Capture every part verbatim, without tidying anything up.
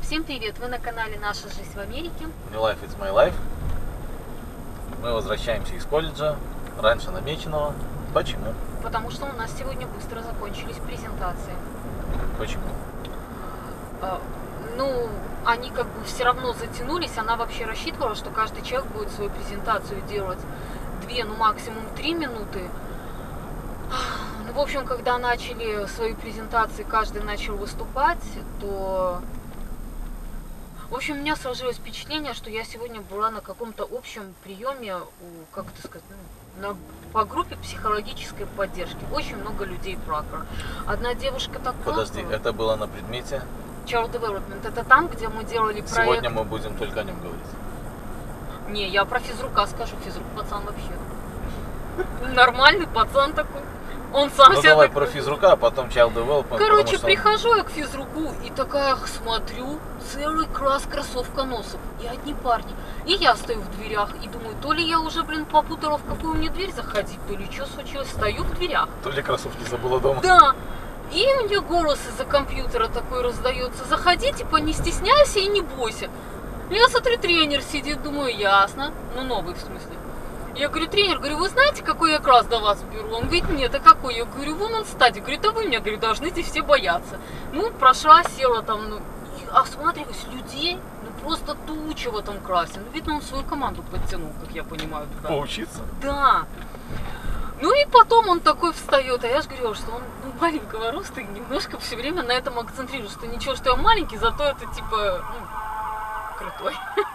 Всем привет! Вы на канале Наша жизнь в Америке. New Life is my life. Мы возвращаемся из колледжа раньше намеченного. Почему? Потому что у нас сегодня быстро закончились презентации. Почему? А, ну, они как бы все равно затянулись. Она вообще рассчитывала, что каждый человек будет свою презентацию делать две, ну максимум три минуты. Ну, в общем, когда начали свои презентации, каждый начал выступать, то... В общем, у меня сложилось впечатление, что я сегодня была на каком-то общем приеме, у, как это сказать, на, по группе психологической поддержки. Очень много людей плакало. Одна девушка так плакала. Подожди, это было на предмете? Child Development. Это там, где мы делали проект. Сегодня мы будем только о нем говорить. Не, я про физрука скажу. Физрук пацан вообще. Нормальный пацан такой. Он сам ну себя давай такой... про физрука, а потом Child Development. Короче, что... прихожу я к физруку и такая смотрю, целый класс кроссовконосов и одни парни. И я стою в дверях и думаю, то ли я уже, блин, попутала, в какую мне дверь заходить, то ли что случилось. Стою в дверях. То ли кроссовки забыла дома. Да. И мне голос из-за компьютера такой раздается. Заходи, типа, не стесняйся и не бойся. Я смотрю, тренер сидит, думаю, ясно. Ну, новый в смысле. Я говорю, тренер, говорю, вы знаете, какой я класс до вас беру? Он говорит, нет, а какой? Я говорю, вон он стадий. Говорит, а вы меня, говорю, должны здесь все бояться. Ну, прошла, села там, ну, и осматриваюсь, людей, ну, просто туча в этом классе. Ну, видно, он свою команду подтянул, как я понимаю, туда. Поучиться? Да. Ну, и потом он такой встает, а я же говорила, что он ну, маленького роста и немножко все время на этом акцентрирует, что ничего, что я маленький, зато это, типа, ну, крутой.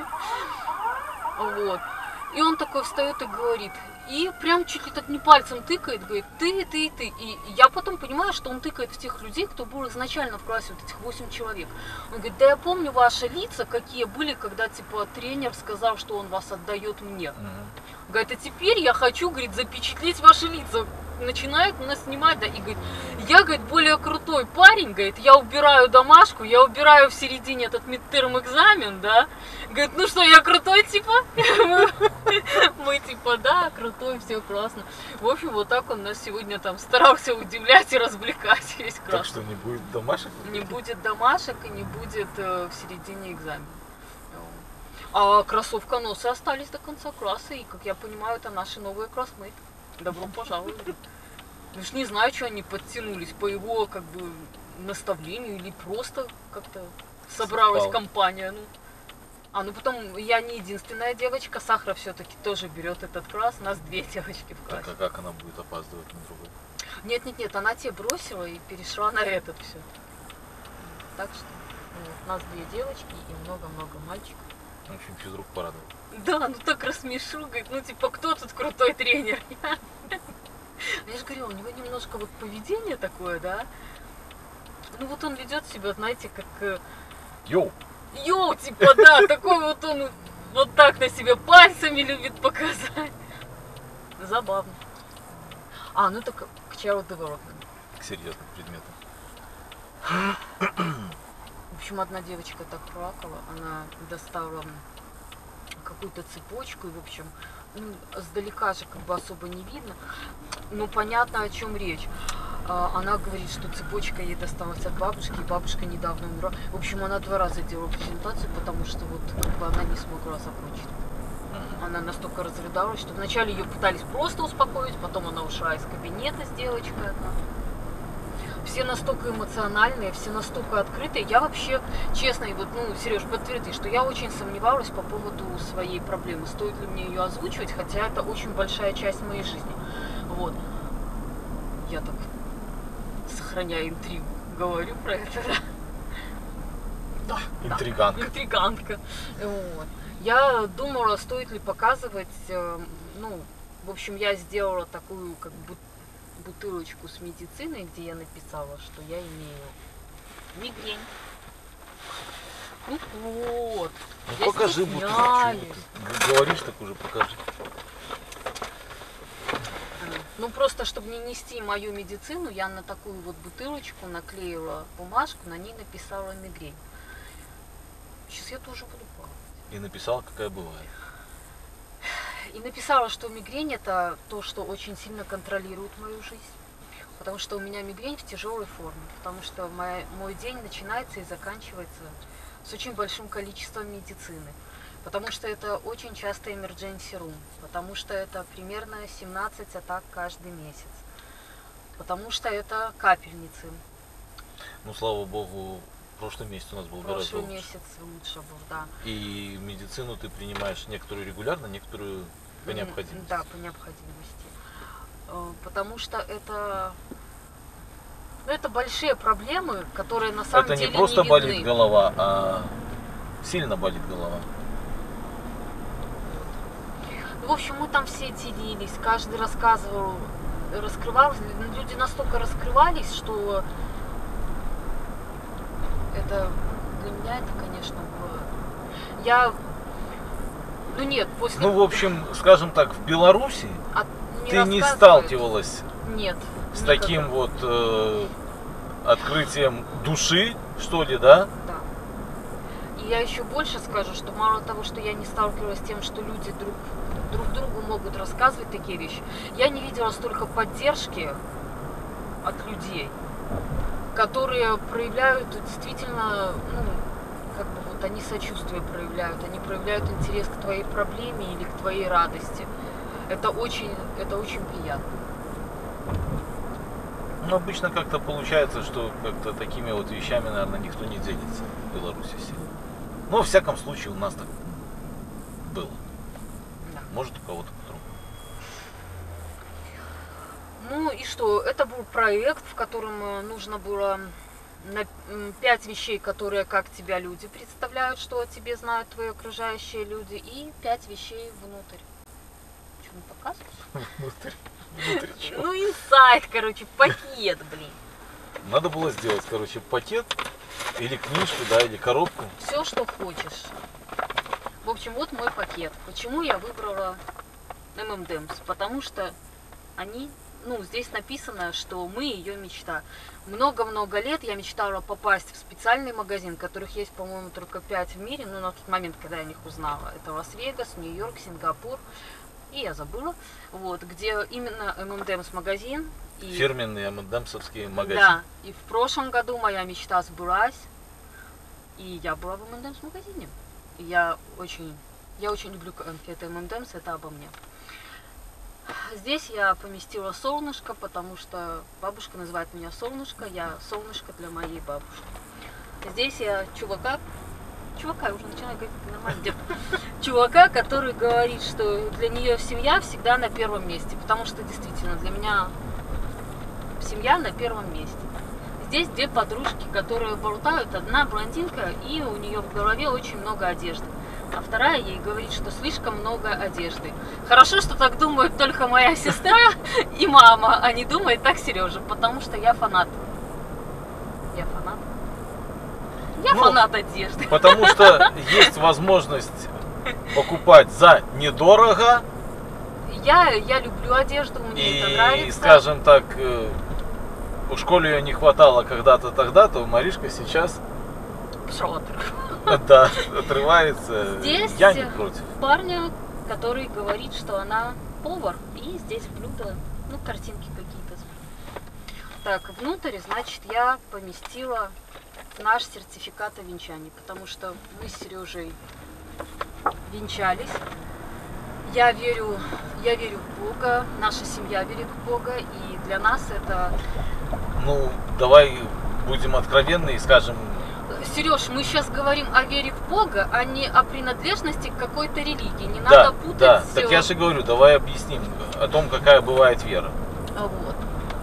Вот. И он такой встает и говорит, и прям чуть ли так не пальцем тыкает, говорит, ты, ты, ты. И я потом понимаю, что он тыкает в тех людей, кто был изначально в классе, вот этих восемь человек. Он говорит, да я помню ваши лица, какие были, когда, типа, тренер сказал, что он вас отдает мне. Mm-hmm. Говорит, а теперь я хочу, говорит, запечатлеть ваши лица. Начинает нас снимать, да, и говорит, я, говорит, более крутой парень, говорит, я убираю домашку, я убираю в середине этот мидтерм экзамен, да. Говорит, ну что, я крутой, типа? Мы, типа, да, крутой, все классно. В общем, вот так он нас сегодня там старался удивлять и развлекать весь класс. Так что не будет домашек? Не будет домашек и не будет э, в середине экзамена. А кроссовконосы остались до конца класса, и, как я понимаю, это наши новые классмейты. Добро пожаловать. Уж не знаю, что они подтянулись по его, как бы, наставлению, или просто как-то собралась Совпало. Компания. Ну. А, ну потом я не единственная девочка, Сахара все-таки тоже берет этот класс, нас две девочки в классе. Так, а как она будет опаздывать на другой? Нет, нет, нет, она те бросила и перешла на этот все. Так что вот, нас две девочки и много-много мальчиков. В общем, физрук порадовал. Да, ну так рассмешу, говорит, ну типа, кто тут крутой тренер? Я же говорю, у него немножко вот поведение такое, да? Ну вот он ведет себя, знаете, как... Йоу! Йоу, типа, да, такой вот он вот так на себя пальцами любит показать. Забавно. А, ну так к Child Development. К серьезным предметам. В общем, одна девочка так плакала, она достала какую-то цепочку, и, в общем, ну, сдалека же как бы особо не видно, но понятно, о чем речь. Она говорит, что цепочка ей досталась от бабушки, и бабушка недавно умерла. В общем, она два раза делала презентацию, потому что вот как бы она не смогла закончить. Она настолько разрыдалась, что вначале ее пытались просто успокоить, потом она ушла из кабинета с девочкой одна. Все настолько эмоциональные, все настолько открытые. Я вообще, честно, и вот, ну, Сереж, подтверди, что я очень сомневалась по поводу своей проблемы. Стоит ли мне ее озвучивать, хотя это очень большая часть моей жизни. Вот. Я так, сохраняя интригу, говорю про это, да? Да, интригантка. Да, интригантка. Вот. Я думала, стоит ли показывать, ну, в общем, я сделала такую, как бы, бутылочку с медициной, где я написала, что я имею мигрень. Ну вот. Ну, покажи бутылочку. Ты говоришь, так уже покажи. Ну просто, чтобы не нести мою медицину, я на такую вот бутылочку наклеила бумажку, на ней написала мигрень. Сейчас я тоже буду плакать. И написала, какая бывает. И написала, что мигрень это то, что очень сильно контролирует мою жизнь. Потому что у меня мигрень в тяжелой форме. Потому что моя, мой день начинается и заканчивается с очень большим количеством медицины. Потому что это очень часто emergency room, потому что это примерно семнадцать атак каждый месяц, потому что это капельницы. Ну, слава богу, прошлый месяц у нас был гораздо Прошлый лучше. месяц лучше был, да. И медицину ты принимаешь некоторую регулярно, некоторую по М, необходимости. Да, по необходимости. Э, Потому что это, ну, это большие проблемы, которые на самом Это деле не просто не болит видны. голова, а сильно болит голова. В общем, мы там все делились, каждый рассказывал, раскрывался. Люди настолько раскрывались, что это для меня это, конечно, было. Я, ну нет, после. Ну, в общем, скажем так, в Беларуси от- ты не рассказывают. сталкивалась Нет. с никогда. таким вот э, открытием души, что ли, да? Да. И я еще больше скажу, что мало того, что я не сталкивалась с тем, что люди друг, друг другу могут рассказывать такие вещи, я не видела столько поддержки от людей, которые проявляют действительно, ну, как бы вот они сочувствие проявляют, они проявляют интерес к твоей проблеме или к твоей радости. Это очень, это очень приятно. Ну, обычно как-то получается, что как-то такими вот вещами, наверное, никто не делится в Беларуси сильно. Но, во всяком случае, у нас так было. Да. Может, у кого-то по-другому. Ну и что, это был проект, в котором э, нужно было на м, пять вещей, которые как тебя люди представляют, что о тебе знают твои окружающие люди, и пять вещей внутрь. Что, не показываешь? Внутрь. Внутрь чего? Ну, инсайт, короче, пакет, блин. Надо было сделать, короче, пакет или книжку, да, или коробку. Все, что хочешь. В общем, вот мой пакет. Почему я выбрала эм эм дэмс? Потому что они, ну, здесь написано, что мы ее мечта. Много-много лет я мечтала попасть в специальный магазин, которых есть, по-моему, только пять в мире, ну, на тот момент, когда я о них узнала. Это Лас-Вегас, Нью-Йорк, Сингапур, и я забыла, вот, где именно эм эм дэмс магазин. И... Фирменный эм энд эмсовский магазин. Да, и в прошлом году моя мечта сбылась, и я была в эм энд эмс магазине. И я очень, я очень люблю конфеты эм энд эмс, это обо мне. Здесь я поместила солнышко, потому что бабушка называет меня солнышко, я солнышко для моей бабушки. Здесь я чувака, чувака, я уже начинаю говорить нормально, дед. Чувака, который говорит, что для нее семья всегда на первом месте, потому что действительно для меня семья на первом месте. Здесь две подружки, которые болтают, одна блондинка, и у нее в голове очень много одежды. А вторая ей говорит, что слишком много одежды. Хорошо, что так думает только моя сестра и мама, а не думает так Сережа, потому что я фанат. Я фанат. Я Ну, фанат одежды. Потому что есть возможность покупать за недорого. Я, я люблю одежду, мне это И, нравится. скажем так, э, в школе ее не хватало когда-то тогда-то, Маришка сейчас, Пошел да, отрывается. Здесь Я не против. парня, который говорит, что она повар, и здесь блюда, ну, картинки какие-то. Так, внутрь, значит, я поместила наш сертификат о венчании, потому что мы с Сережей венчались. Я верю, я верю в Бога, наша семья верит в Бога, и для нас это... Ну, давай будем откровенны и скажем, Сереж, мы сейчас говорим о вере в Бога, а не о принадлежности к какой-то религии. Не да, надо путать да, все. так я же говорю, давай объясним о том, какая бывает вера. Вот.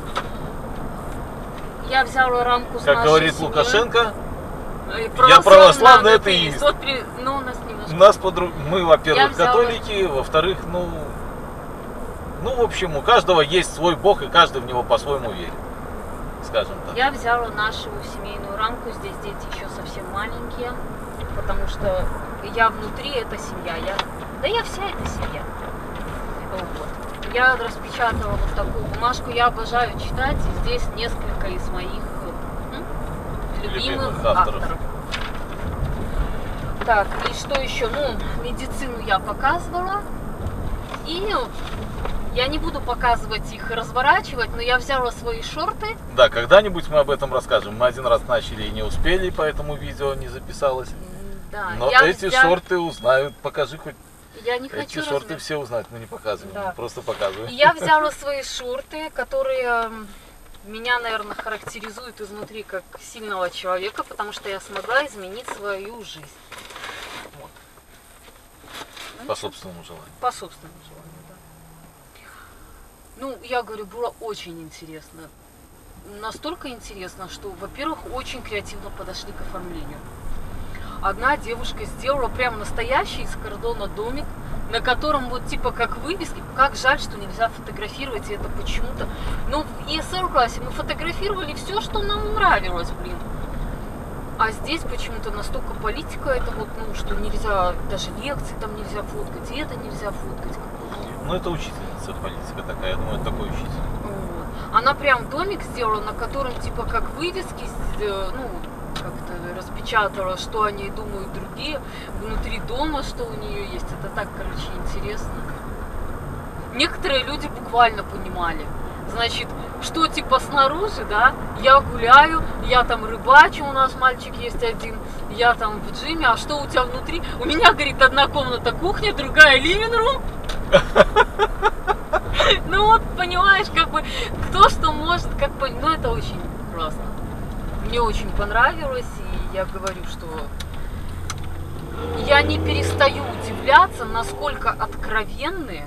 Я взяла рамку с Как нашей говорит семьей. Лукашенко, Э, я православный атеист. Вот при- Ну, у нас у немножко. нас подруг... мы, Я во-первых, взяла- католики, во-вторых, ну, ну, в общем, у каждого есть свой Бог, и каждый в него по-своему верит, скажем так. Я взяла нашу семейную рамку, здесь дети еще совсем маленькие, потому что я внутри, это семья, я, да я вся эта семья. Вот. Я распечатала вот такую бумажку, я обожаю читать, и здесь несколько из моих м, любимых, Любимых авторов. авторов. Так, и что еще? Ну, медицину я показывала, и Я не буду показывать их и разворачивать, но я взяла свои шорты. Да, когда-нибудь мы об этом расскажем. Мы один раз начали и не успели, поэтому видео не записалось. Да, Но я эти взя- шорты узнают. Покажи хоть. Я не Эти хочу шорты размер. все узнают, мы не показываем, Да. мы просто показываем. И я взяла свои шорты, которые м, меня, наверное, характеризуют изнутри как сильного человека, потому что я смогла изменить свою жизнь. Вот. По собственному желанию. По собственному желанию, да. Ну, я говорю, было очень интересно. Настолько интересно, что, во-первых, очень креативно подошли к оформлению. Одна девушка сделала прям настоящий из картона домик, на котором вот типа как вывески. Как жаль, что нельзя фотографировать, и это почему-то. Но в и эс эл-классе мы фотографировали все, что нам нравилось, блин. А здесь почему-то настолько политика, это вот, ну, что нельзя, даже лекции там нельзя фоткать, и это нельзя фоткать. Ну это учительница политика такая, я думаю, это такой учитель. Вот. Она прям домик сделала, на котором типа как вывески, э, ну, как-то распечатала, что о ней думают другие, внутри дома, что у нее есть. Это так, короче, интересно. Некоторые люди буквально понимали. Значит, что типа снаружи, да, я гуляю, я там рыбачу, у нас мальчик есть один, я там в джиме, а что у тебя внутри? У меня, говорит, одна комната кухня, другая living-room. Ну вот, понимаешь, как бы, кто что может, как бы, ну это очень классно. Мне очень понравилось, и я говорю, что я не перестаю удивляться, насколько откровенные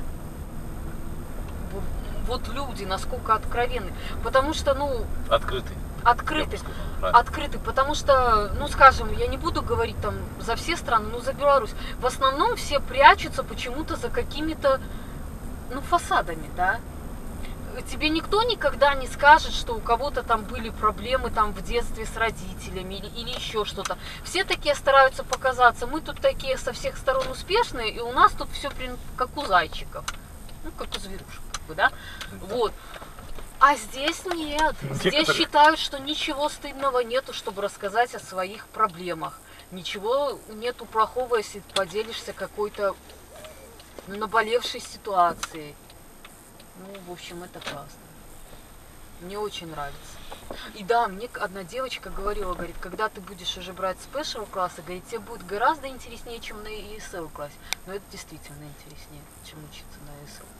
вот люди, насколько откровенны. Потому что, ну... Открытый. Открытый. Открытый, потому что, ну скажем, я не буду говорить там за все страны, но за Беларусь. В основном все прячутся почему-то за какими-то, ну, фасадами, да. Тебе никто никогда не скажет, что у кого-то там были проблемы там в детстве с родителями или, или еще что-то. Все такие стараются показаться. Мы тут такие со всех сторон успешные, и у нас тут все как у зайчиков. Ну, как у зверушек, как бы, да? Вот. А здесь нет. Здесь Некоторые... считают, что ничего стыдного нету, чтобы рассказать о своих проблемах. Ничего нету плохого, если поделишься какой-то, ну, наболевшей ситуацией. Ну, в общем, это классно. Мне очень нравится. И да, мне одна девочка говорила, говорит, когда ты будешь уже брать спешл классы, говорит, тебе будет гораздо интереснее, чем на и эс эл-классе. Но это действительно интереснее, чем учиться на и эс эл-классе.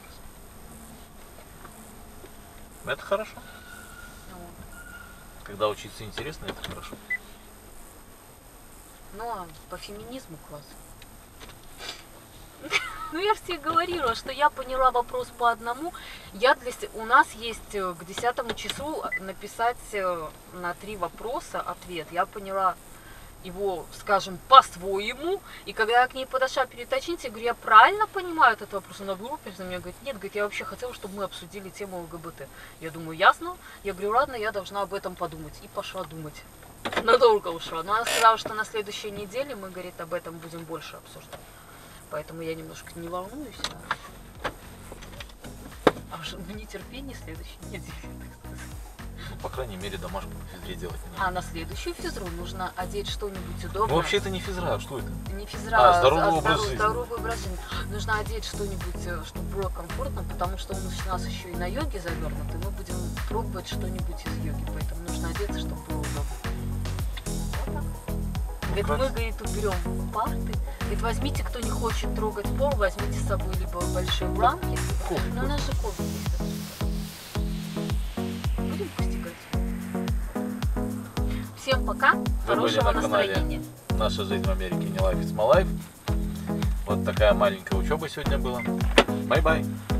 Это хорошо. Вот. Когда учиться интересно, это хорошо. Ну, а по феминизму класс. Ну, я же тебе говорила, что я поняла вопрос по одному. Я для... У нас есть к десятому часу написать на три вопроса ответ. Я поняла его, скажем, по-своему. И когда я к ней подошла переточнить, я говорю, я правильно понимаю этот вопрос? Она в группе за меня говорит, нет, говорит, я вообще хотела, чтобы мы обсудили тему эл гэ бэ тэ. Я думаю, ясно. Я говорю, ладно, я должна об этом подумать. И пошла думать. Надолго ушла. Но она сказала, что на следующей неделе мы, говорит, об этом будем больше обсуждать. Поэтому я немножко не волнуюсь. А в нетерпении следующей недели. Ну, по крайней мере, домашку по физре делать не надо. А на следующую физру нужно одеть что-нибудь удобное. Ну, вообще это не физра, что это? Не физра, а, а здоровый а образ здоров, жизни. здоровый образ жизни. Нужно одеть что-нибудь, чтобы было комфортно, потому что у нас еще и на йоге завернуты. Мы будем пробовать что-нибудь из йоги, поэтому нужно одеться, чтобы было удобно. Вот так. Говорит, мы, говорит, уберем парты. Говорит, возьмите, кто не хочет трогать пол, возьмите с собой либо большие бланки. Но у нас же коврик есть. Будем постигать. Всем пока. Вы Хорошего были на канале настроения. Наша жизнь в Америке не life, it's my life. Вот такая маленькая учеба сегодня была. Бай-бай.